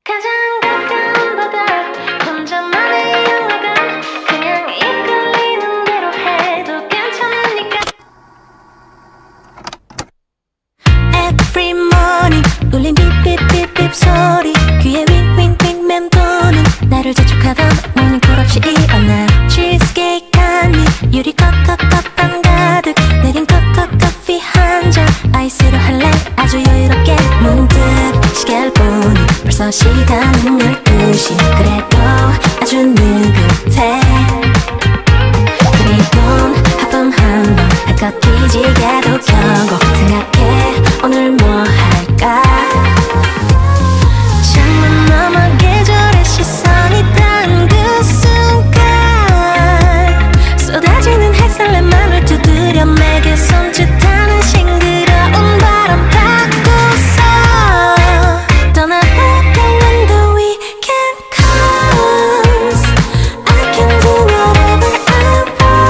가장 가까운 바다 혼자만의 영화관 그냥 이끌리는 대로 해도 괜찮으니까 Every morning 울린 삐삐삐삐 소리 귀에 윙윙윙 맴도는 나를 재촉하던 모닝콜 없이 일어나 치즈케이크 한입 유리컵 컵컵 가득 내린 컵컵 커피 한잔 아이스로 할래 아주 여유롭게 문득 시계를 보니 벌써 시간은 12시 그래도 아주 느긋해 그리곤 하품 한번 한껏 뒤지게도 켜고 생각해 오늘 뭐 할까 창문 너머 계절의 시선이 닿은 그 순간 쏟아지는 햇살 내 맘을 두드려 내게 손짓하는 싱그러운 바람 타고서 떠나볼까 when the weekend comes I can do whatever I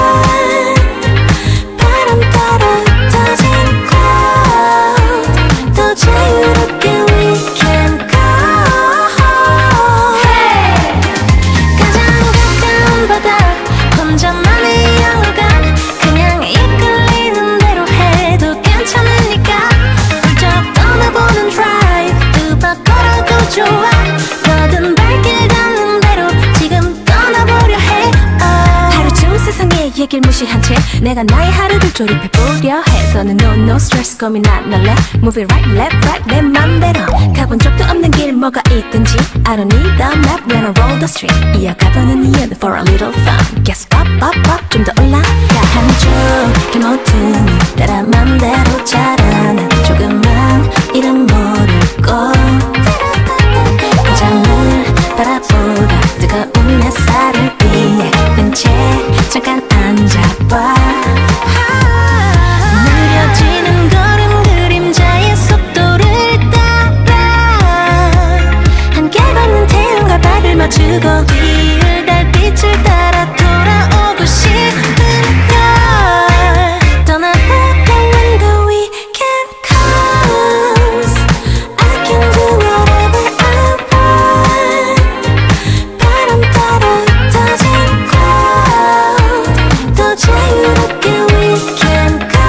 want 바람 따라 터진 cloud 더 자유롭게 we can go hey! 가장 가까운 바다 혼자만의 영화관 그냥 이끌리는 대로 해도 괜찮으니까 훌쩍 떠나보는 drive 두 번 걸어도 좋아 뭐든 발길 닿는 대로 지금 떠나보려 해 하루 중 세상의 얘길 무시한 채 내가 나의 하루를 조립해보려 해 너는 no stress 고민 안 할래 Move it right left right 내 맘대로 가본 적도 없는 길 뭐가 있든지 I don't need the map when I roll the street 이어가보는 이유는 for a little fun Guess up up up 좀 더 올라가 한쪽 길 모퉁이 따라 맘대로 자라는 조그만 이름 모르고 한참을 바라보다 뜨거운 햇살을 피해 뺀채 잠깐 앉아봐 느려지는 걸음 그림자의 속도를 따라 함께 걷는 태양과 발을 맞추고 뒤을 달빛을 따라 돌아오고 싶은 걸 떠나볼까 when the weekend comes I can do whatever I want 바람 따라 터진 cloud 더 자유롭게 we can go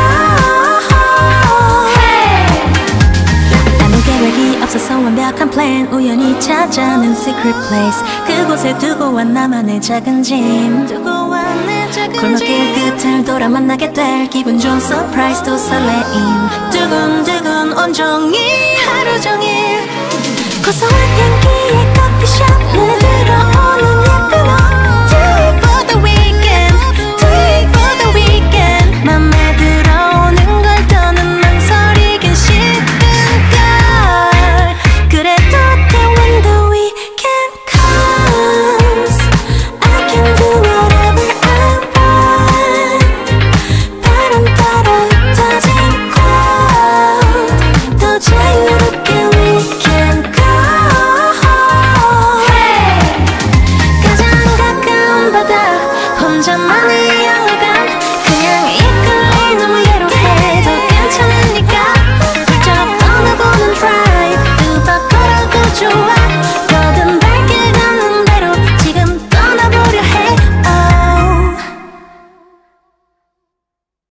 hey! 아무 계획이 없어서 완벽한 plan 우연히 찾아낸 secret place 그곳에 두고 와 나만의 작은 짐 골목길 끝을 돌아 만나게 될 기분 좋은 surprise도 설레임 두근두근 온종일 하루 종일 고소한